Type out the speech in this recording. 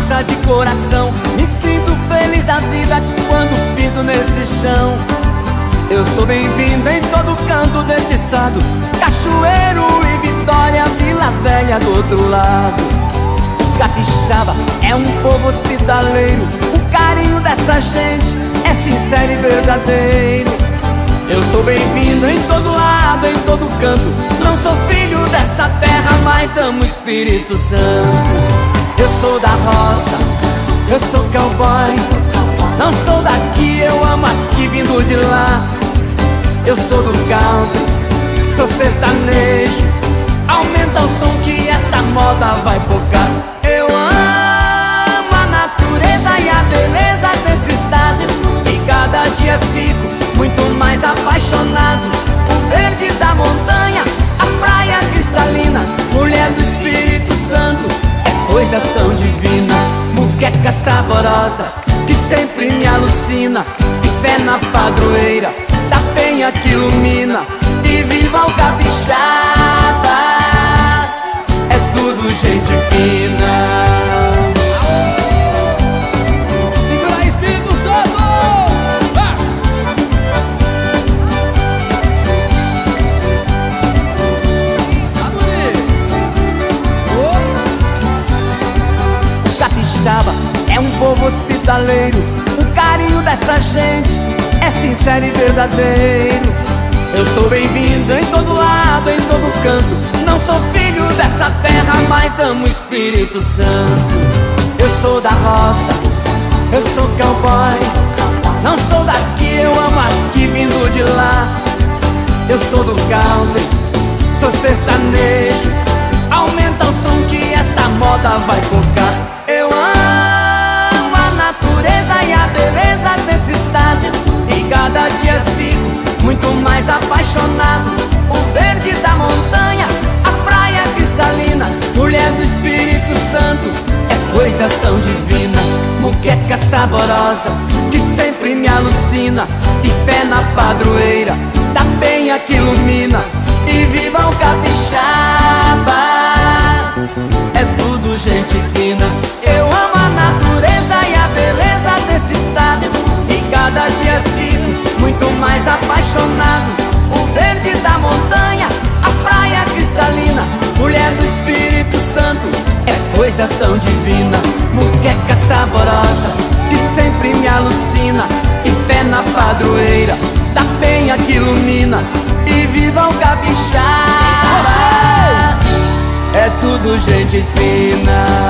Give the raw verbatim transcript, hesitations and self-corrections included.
força de coração. Me sinto feliz da vida quando piso nesse chão. Eu sou bem-vindo em todo canto desse estado. Cachoeiro e Vitória, Vila Velha do outro lado. Capixaba é um povo hospitaleiro. O carinho dessa gente é sincero e verdadeiro. Eu sou bem-vindo em todo lado, em todo canto. Não sou filho dessa terra, mas amo o Espírito Santo. Eu sou da roça, eu sou cowboy. Não sou daqui, eu amo aqui vindo de lá. Eu sou do country, sou sertanejo. Aumenta o som que essa moda vai focar. Eu amo a natureza e a beleza desse estado. E cada dia fico muito mais apaixonado. O verde da montanha, a praia cristalina, mulher do Espírito Santo, é coisa tão divina. Muqueca saborosa que sempre me alucina. E fé na padroeira da penha que ilumina. E viva o capixaba, é tudo gente fina. Segura aí, Espírito Santo! Ah! Tá bonito! Oh! O capixaba é um povo hospitaleiro. O carinho dessa gente é sincero e verdadeiro. Eu sou bem-vindo em todo lado, em todo canto. Não sou filho dessa terra, mas amo o Espírito Santo. Eu sou da roça, eu sou cowboy. Não sou daqui, eu amo aqui vindo de lá. Eu sou do country, sou sertanejo. Aumenta o som que essa moda vai focar. Eu amo a natureza e a beleza desse estado. E cada dia fico muito mais apaixonado. O verde da montanha, a praia cristalina, mulher do Espírito Santo, é coisa tão divina. Muqueca saborosa que sempre me alucina. E fé na padroeira da penha que ilumina. E viva o capixaba, é tudo gente fina. Eu amo a natureza e a beleza desse estado. E cada dia fico muito mais apaixonado. O verde da montanha, a praia cristalina, mulher do Espírito Santo, é coisa tão divina. Muqueca saborosa que sempre me alucina. E fé na padroeira da penha que ilumina. E viva o capixaba, é tudo gente fina.